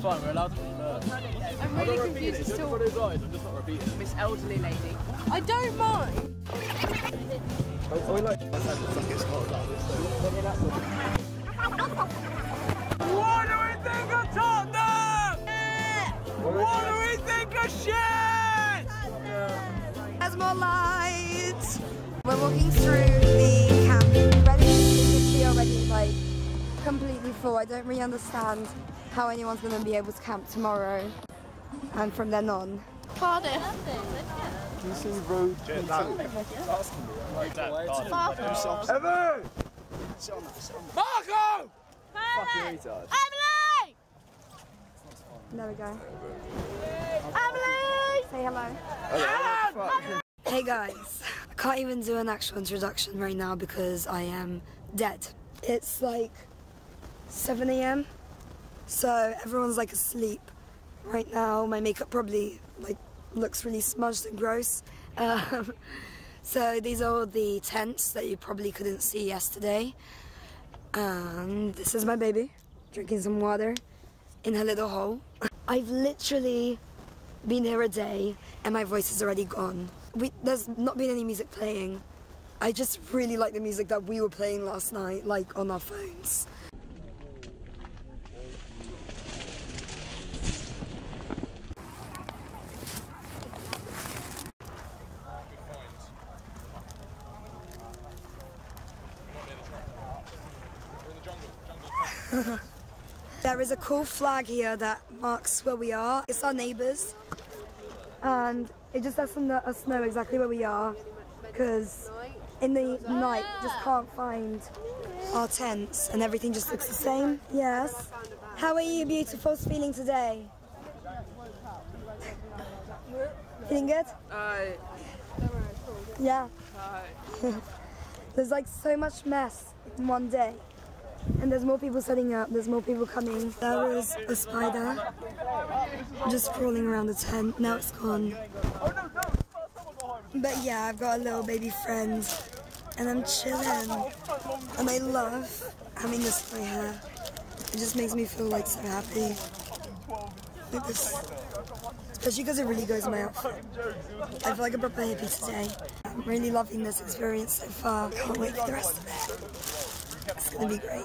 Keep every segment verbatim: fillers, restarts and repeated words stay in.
It's fine, we're allowed to learn. I'm really confused as to what his eyes, I'm just not repeating. Miss Elderly Lady. I don't mind. Oh, we like let's have the fucking spot like this. What do we think of Tottenham? What do we think of shit? There's more lights. We're walking through the camp. Reading is literally already like completely full. I don't really understand how anyone's going to be able to camp tomorrow and from then on. Cardiff. Can you see road? Asking me. Like, Marco! Evan! Sit on that, sit on that. Marco! Fucking retard. Emily! There we go. Emily! Say hello. Hello. Hey guys, I can't even do an actual introduction right now because I am dead. It's like seven A M so everyone's like asleep right now. My makeup probably like looks really smudged and gross. Um, so these are all the tents that you probably couldn't see yesterday. And this is my baby drinking some water in her little hole. I've literally been here a day and my voice is already gone. We, there's not been any music playing. I just really like the music that we were playing last night, like on our phones. There is a cool flag here that marks where we are. It's our neighbours, and it just lets us know exactly where we are, because in the night you just can't find our tents and everything just looks the same. Yes. How are you beautifuls feeling today? Feeling good? Aye. Yeah. Aye. There's like so much mess in one day. And there's more people setting up, there's more people coming. There was a spider just crawling around the tent, now it's gone. But yeah, I've got a little baby friend and I'm chilling. And I love having this in my hair. It just makes me feel like so happy. Like this. Especially because it really goes in my outfit. I feel like a proper hippie today. I'm really loving this experience so far. Can't wait for the rest of it. It's gonna be great.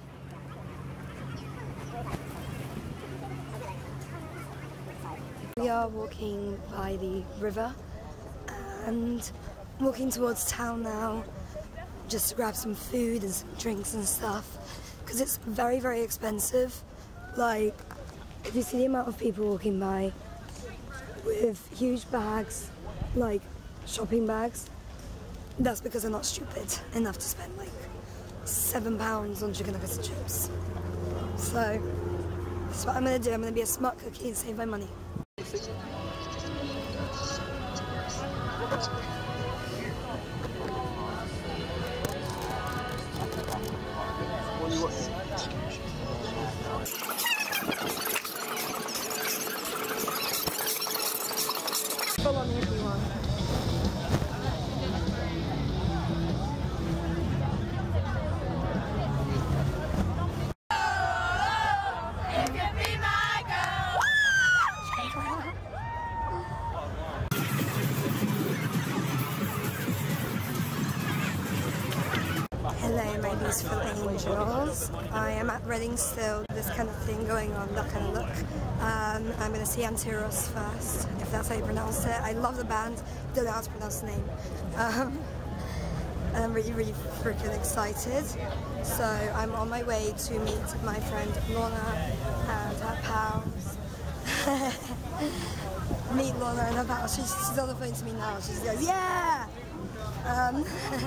We are walking by the river and walking towards town now just to grab some food and some drinks and stuff because it's very, very expensive. Like, if you see the amount of people walking by with huge bags, like shopping bags, that's because they're not stupid enough to spend like seven pounds on chicken nuggets and chips. So that's what I'm gonna do. I'm gonna be a smart cookie and save my money. Follow me if you want. Hello, my beautiful angels. I am at Reading still, this kind of thing going on, that kind of look. Um, I'm going to see Antiros first, if that's how you pronounce it. I love the band, don't know how to pronounce the name. Um, and I'm really, really freaking excited. So I'm on my way to meet my friend Lorna and her pals. Meet Lorna and her pals. She's, she's on the phone to me now. She goes, yeah! Um,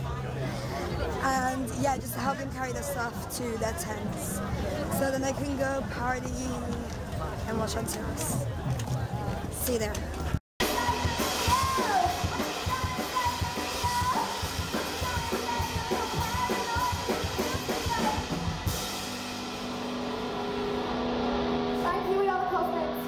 and yeah, just to help them carry their stuff to their tents so then I can go party and watch on terrace. See you there. Thank you, we are the Cosmics.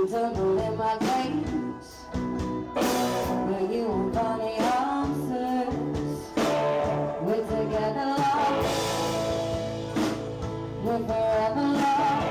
You tumbled in my games, but you won't find the answers. We're together lost, we're forever lost.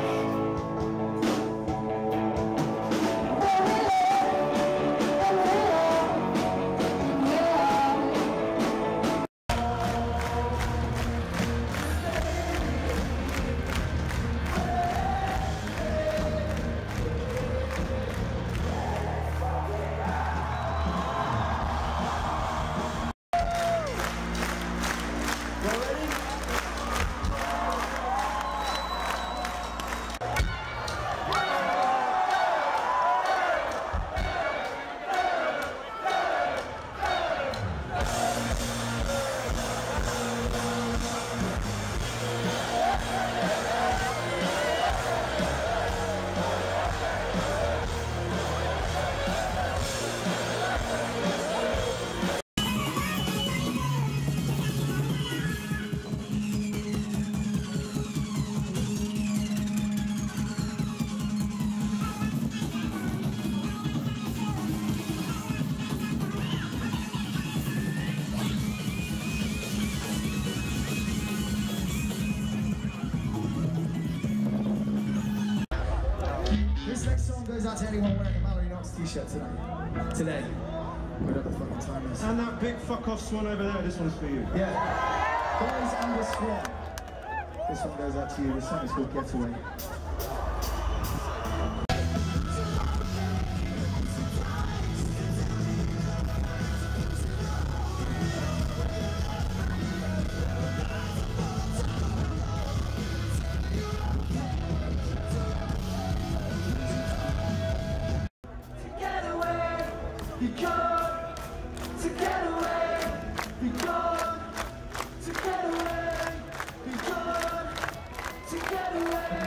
This next song goes out to anyone wearing a Mallory Knox t-shirt today. Today. Whatever the fucking time is. And that big fuck off swan over there, this one's for you. Yeah. Guys and the Swan. This one goes out to you. This song is called Getaway. Be gone, to get away. Be gone, to get away. Be gone, to get away.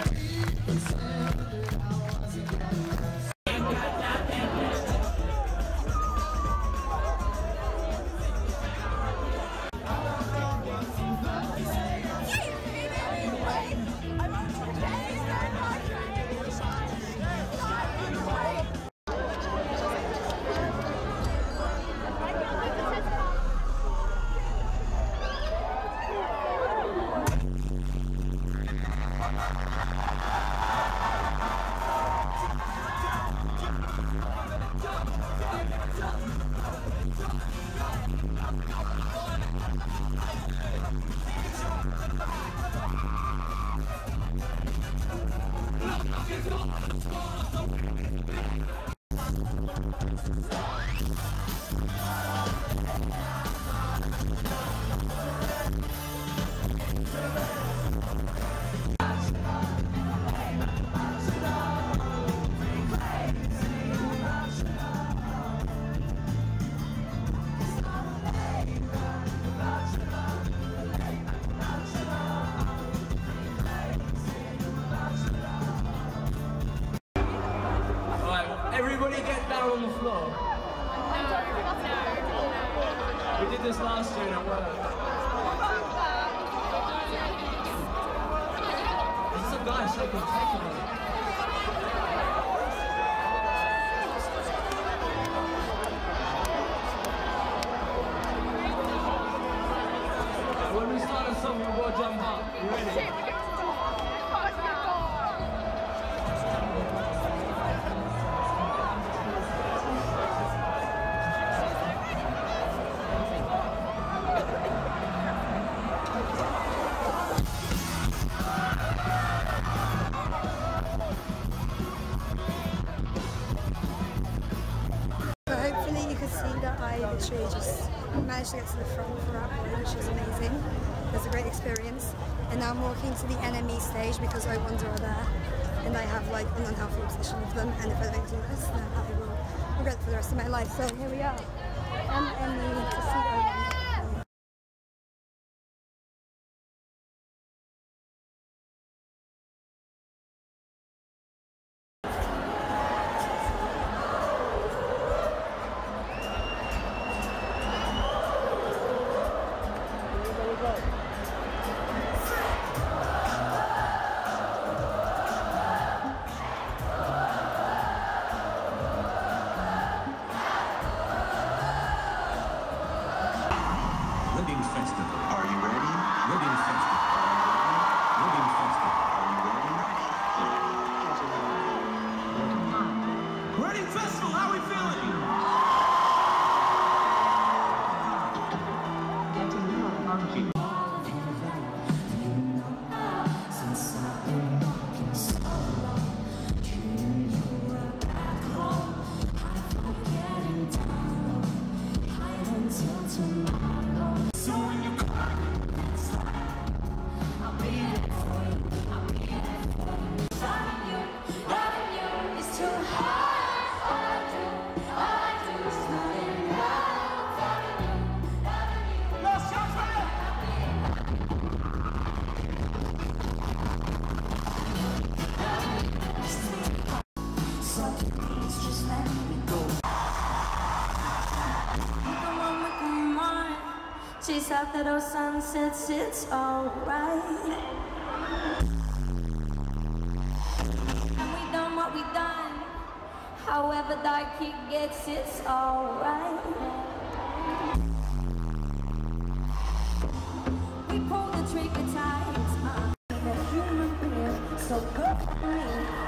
Everybody get down on the floor. We did this last year and it worked. There's some guy shaking taking it. When we start a song, we'll go jump up. You ready? Hopefully you can see that I literally just managed to get to the front for our play, which is amazing. It was a great experience. And now I'm walking to the enemy stage because I wonder are there. And I have like an unhealthy obsession with them, and if I don't do this, then I will regret it for the rest of my life. So here we are. I'm Emily to see over. Reading Festival, how we feeling? Chase after those sunsets, it's alright. And we done what we done. However dark it gets, it's alright. We pull the trigger tight. Uh, the human being, so good for me.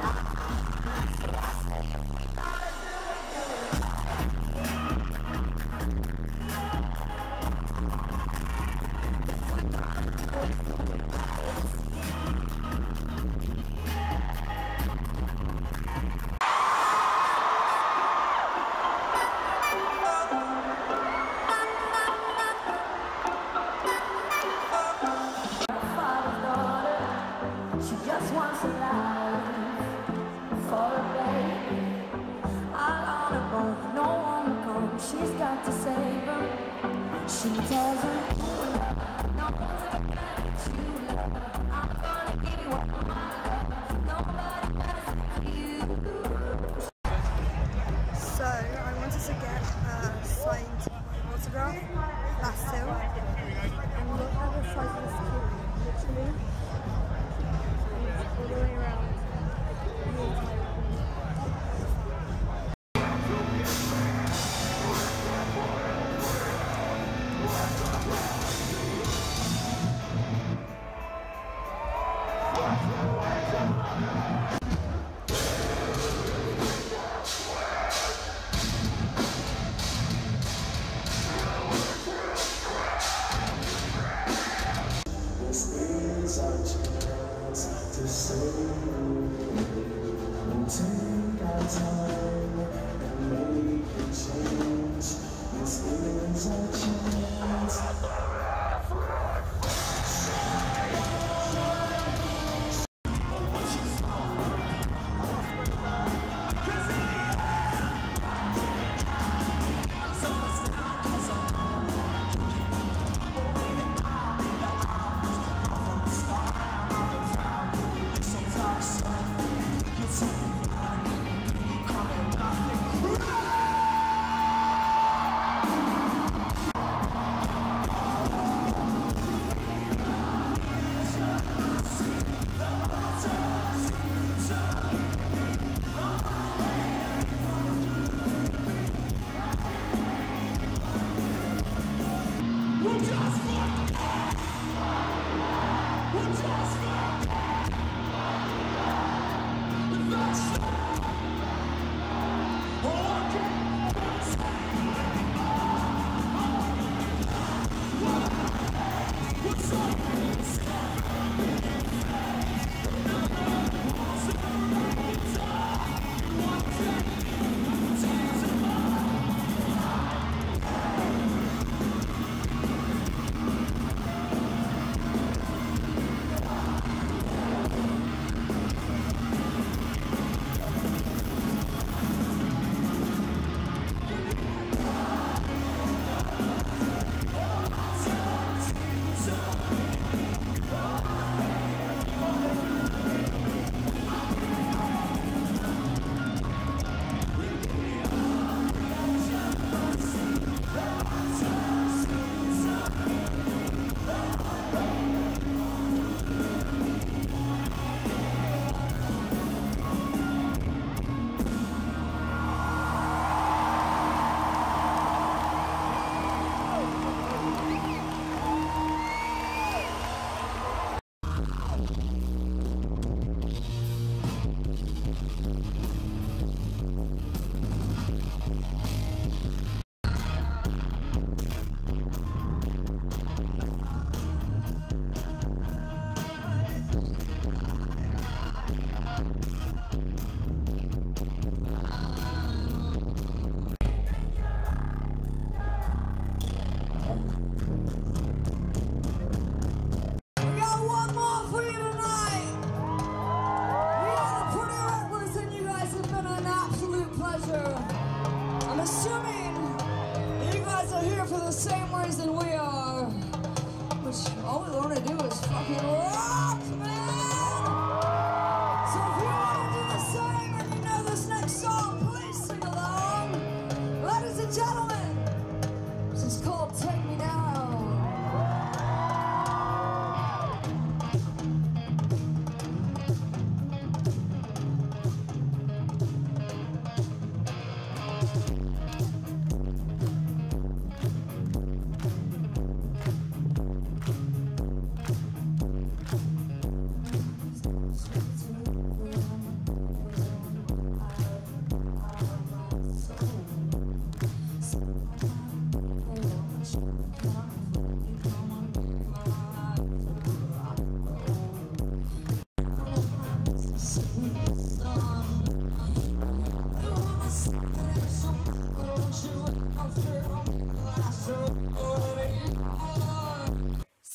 Just wants a life for a baby. All on her own, no one to come. She's got to save her. She tells her, no one's gonna let you love. I'm gonna give you all my love. Nobody better than you. So I wanted to get a signed autograph. That's still. And look at the size of this key, literally. All the way around. This is our chance to save. We'll take our time and make a change. This is our chance. Coming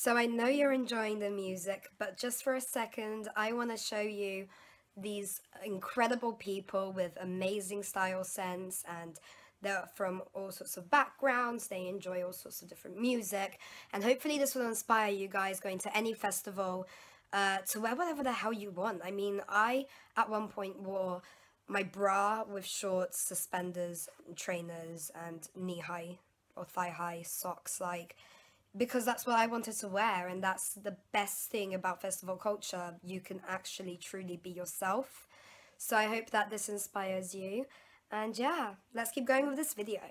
So I know you're enjoying the music, but just for a second, I want to show you these incredible people with amazing style sense, and they're from all sorts of backgrounds, they enjoy all sorts of different music, and hopefully this will inspire you guys going to any festival uh, to wear whatever the hell you want. I mean, I at one point wore my bra with shorts, suspenders, trainers, and knee-high or thigh-high socks, like, because that's what I wanted to wear, and that's the best thing about festival culture. You can actually truly be yourself. So I hope that this inspires you, and yeah, let's keep going with this video.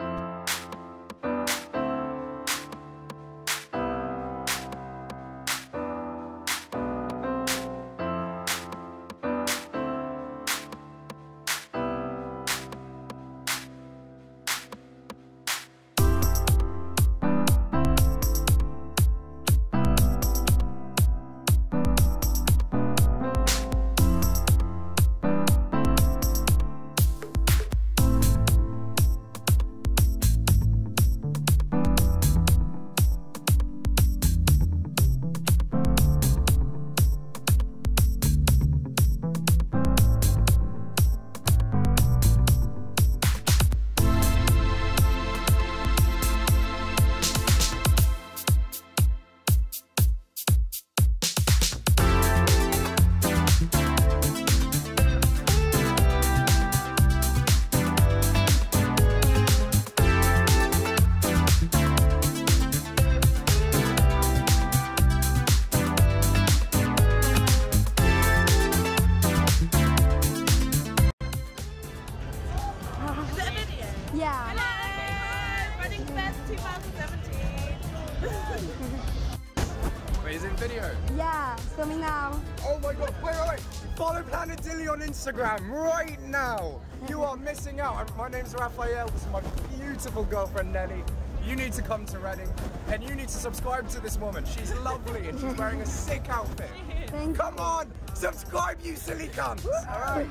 Yeah. Hello! Hi! Running Fest twenty seventeen. Wait, is it video? Yeah, filming now. Oh my god, wait, wait, wait. Follow Planet Dilly on Instagram right now. You are missing out. My name's Raphael. This is my beautiful girlfriend Nelly. You need to come to Reading, and you need to subscribe to this woman. She's lovely and she's wearing a sick outfit. Thank Come on, subscribe, you silly cunts. All right.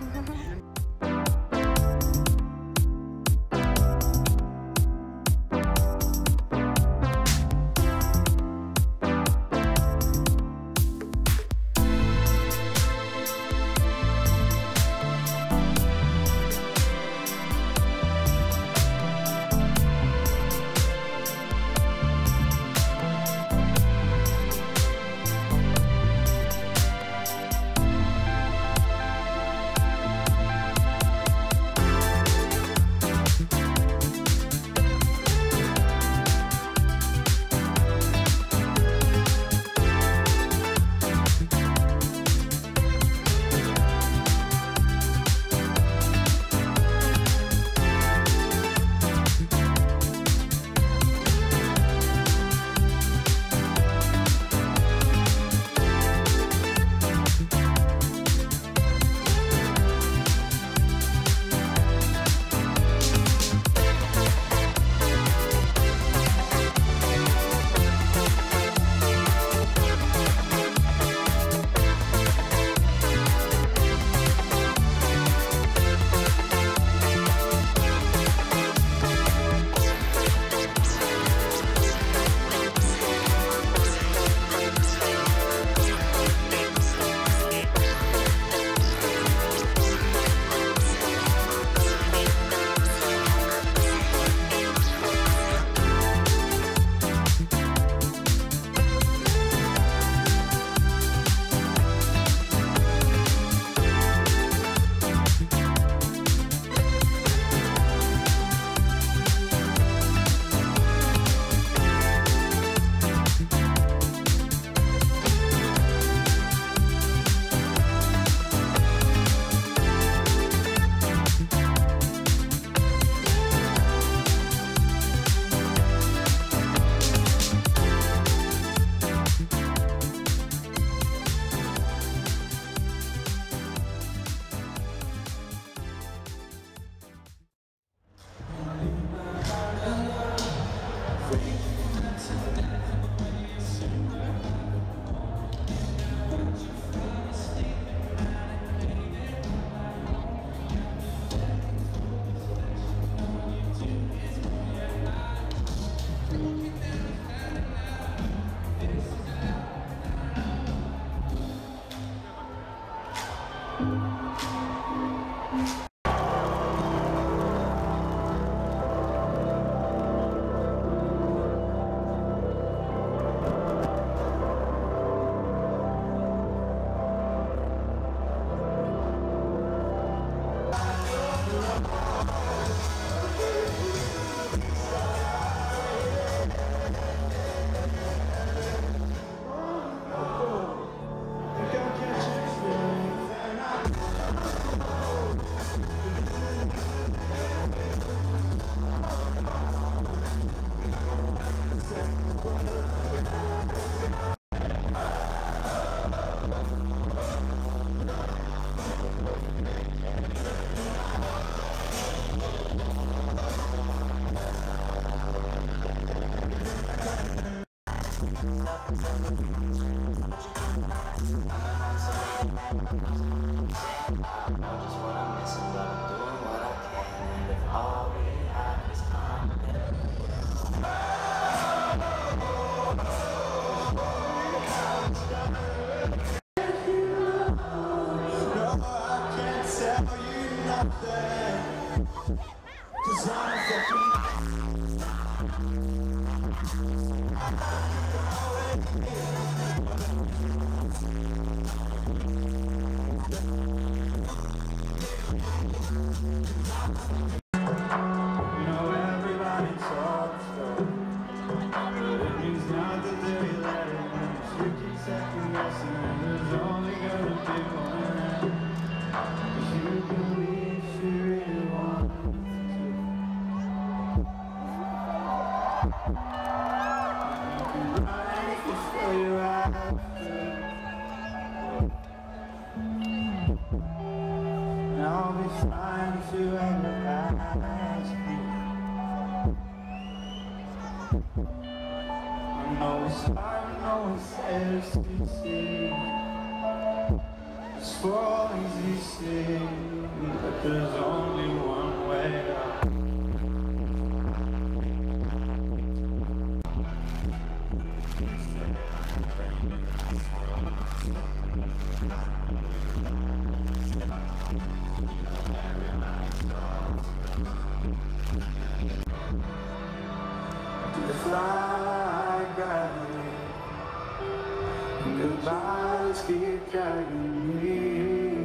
Goodbyes keep dragging me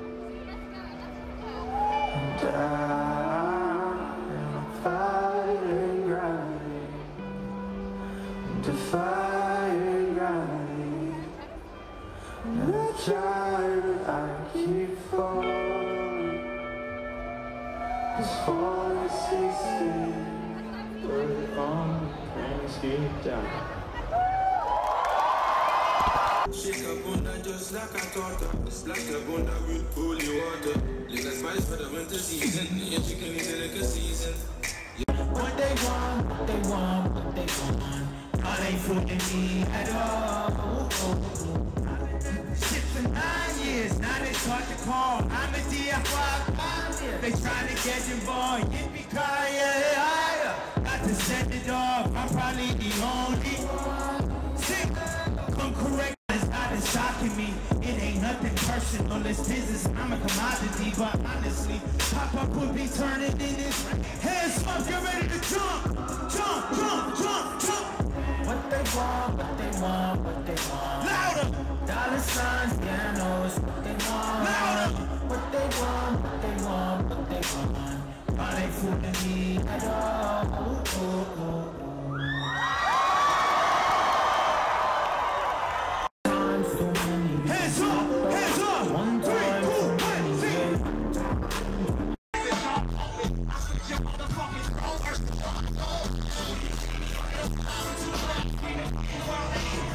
down, and I'm fighting gravity, defying gravity. And I try, but I keep falling. This falling ceasing, but on the planes keep down. Shake a bunda just like a torta. Splash the bunda with holy water. Little spice for the winter season. Your chicken is a like a season. What they want, what they want, what they want. Are they fooling me at all? Shit for nine years, now they start to call. I'm a D F Y. They trying to get involved. Yippee-ki-yay, got to send it off. I'm probably the only one. Sick, come correct. It's shocking me. It ain't nothing personal, it's business. I'm a commodity, but honestly, Pop-Up would be turning in this. Hands up, get ready to jump, jump, jump, jump, jump. What they want, what they want, what they want. Louder. Dollar signs, yeah, I know it's what they want. Louder. What they want, what they want, what they want. Are they fooling me at all? Ooh, ooh, ooh. We'll be right back.